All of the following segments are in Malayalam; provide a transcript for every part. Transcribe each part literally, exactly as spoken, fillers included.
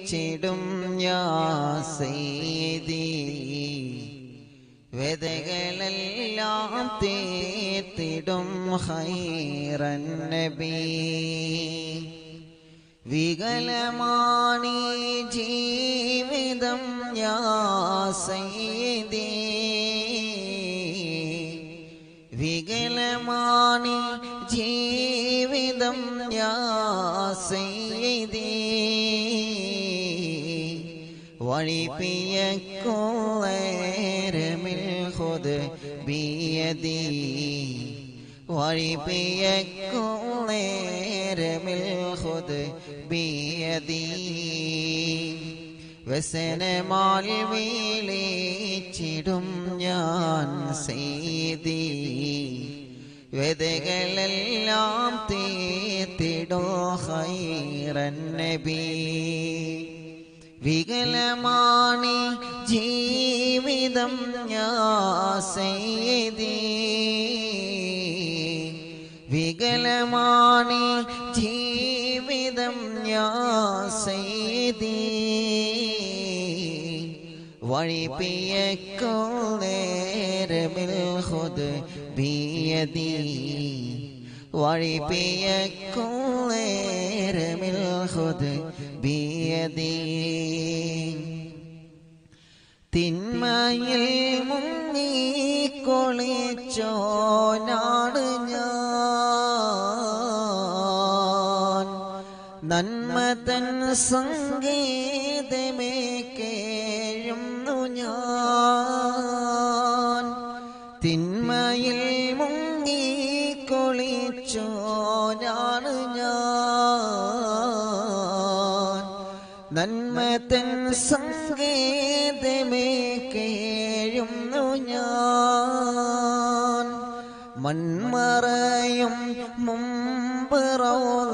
വിളിച്ചിടും യാ സയ്യിദി വേദകളെല്ലാം തീർത്തിടും ഖൈറൻ നബി വികലമാണി ജീവിതം യാ സയ്യിദി വികലമാണി ജീവിതം യാ സയ്യിദി വഴിപിയക്കുളേരമിൽ ഖുദ് ബിയദി വഴിപിയക്കുളേരമിൽ ഖുദ് ബിയദി വ്യസനമാൽ വിളിച്ചിടും ഞാൻ സയ്യിദി വേദകളെല്ലാം തീർത്തിടും ഖൈറൻ നബി വികലമാണി ജീവിതം യാ സയ്യിദി വികലമാണി ജീവിതം യാ സയ്യിദി വഴിപിയക്കുളേരമിൽ ഖുദ് ബിയദി വഴിപിയക്കുളേരമിൽ ഖുദ് ബിയദി തിന്മയിൽ മുങ്ങിക്കൊളിച്ചോനാണ് ഞാൻ നന്മ തൻ സംഗീതമേ കേഴുന്നു ഞാൻ തിന്മയിൽ മുങ്ങിക്കൊളിച്ചോനാണ് ഞാൻ നന്മ തൻ സംഗീതമേ കേഴുന്നു ഞാൻ മൺമറയും മുമ്പ് റൗള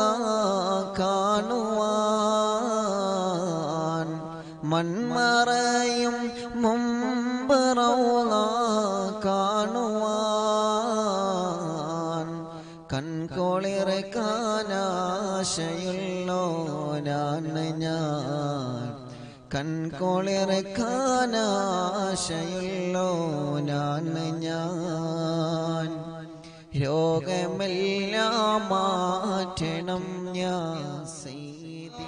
കാണുവാൻ മൺമറയും മുമ്പ് റൗള കാണുവാൻ കൺകൊളിറക്കാനാശയുള്ളോനാണ് ഞാൻ കൺകൊളിറക്കാനാശയുള്ളോനാണ് ഞാൻ രോഗമെല്ലാം മാറ്റണം ഞാൻ സയ്യിദി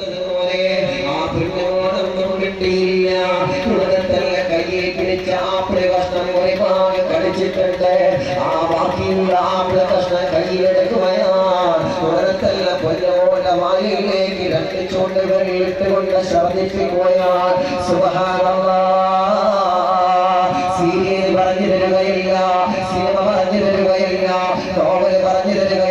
കയ്യെ പിടിച്ച ആപ്പിള് കഷ്ണം ഒരുപാട് കടിച്ചിട്ടുണ്ട് ആ ബാക്കിയുള്ള ആപ്പിള് കഷ്ണം കയ്യിലെടുക്കുകയാണ് പുറത്തല്ല പൊന്നോടെ വായിലേക്ക് രണ്ട് ചൂണ്ടുകൾ ഇട്ടുകൊണ്ട് ശ്രദ്ധിപ്പിക്കുകയാണ് സുബ്ഹാനല്ലാഹ് സീരിയൽ പറഞ്ഞു തരുകയില്ല സിനിമ പറഞ്ഞു തരുകയില്ല നോവൽ പറഞ്ഞു തരുക